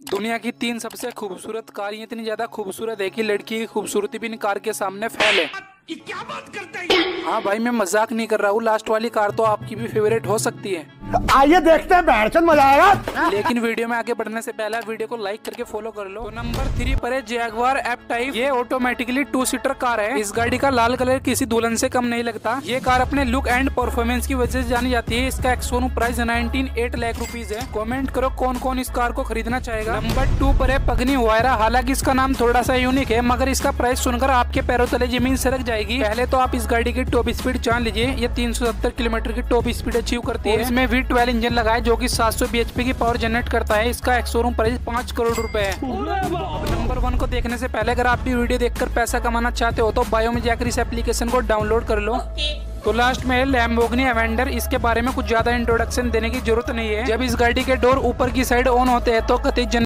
दुनिया की 3 सबसे खूबसूरत कार ये इतनी ज्यादा खूबसूरत है कि लड़की की खूबसूरती भी इन कार के सामने फेल है। ये क्या बात करते हैं? हाँ भाई, मैं मजाक नहीं कर रहा हूँ। लास्ट वाली कार तो आपकी भी फेवरेट हो सकती है। आइए देखते हैं, बैठचंद मजा आएगा। लेकिन वीडियो में आगे बढ़ने से पहले वीडियो को लाइक करके फॉलो कर लो। तो नंबर 3 पर है जैगवार एफ टाइप। ये ऑटोमेटिकली 2 सीटर कार है। इस गाड़ी का लाल कलर किसी दुल्हन से कम नहीं लगता। ये कार अपने लुक एंड परफॉर्मेंस की वजह से जानी जाती है। इसका एक्स-शोरूम प्राइस 19.8 लाख रुपीज है। कमेंट करो कौन कौन इस कार को खरीदना चाहेगा। नंबर 2 पर है पगनी हुआयरा। हालांकि इसका नाम थोड़ा सा यूनिक है, मगर इसका प्राइस सुनकर आपके पैरों तले जमीन सरक जाएगी। पहले तो आप इस गाड़ी की टॉप स्पीड जान लीजिए। ये 370 किलोमीटर की टॉप स्पीड अचीव करती है। इसमें V12 इंजन लगा है जो कि 700 bhp की पावर जनरेट करता है। इसका एक्स-शोरूम प्राइस 5 करोड़ रुपए है। नंबर 1 को देखने से पहले अगर आप भी वीडियो देखकर पैसा कमाना चाहते हो तो बायो में जाकर इस एप्लीकेशन को डाउनलोड कर लो। तो लास्ट में लैम्बोर्गिनी अवेंडर। इसके बारे में कुछ ज्यादा इंट्रोडक्शन देने की जरूरत नहीं है। जब इस गाड़ी के डोर ऊपर की साइड ऑन होते हैं तो कतई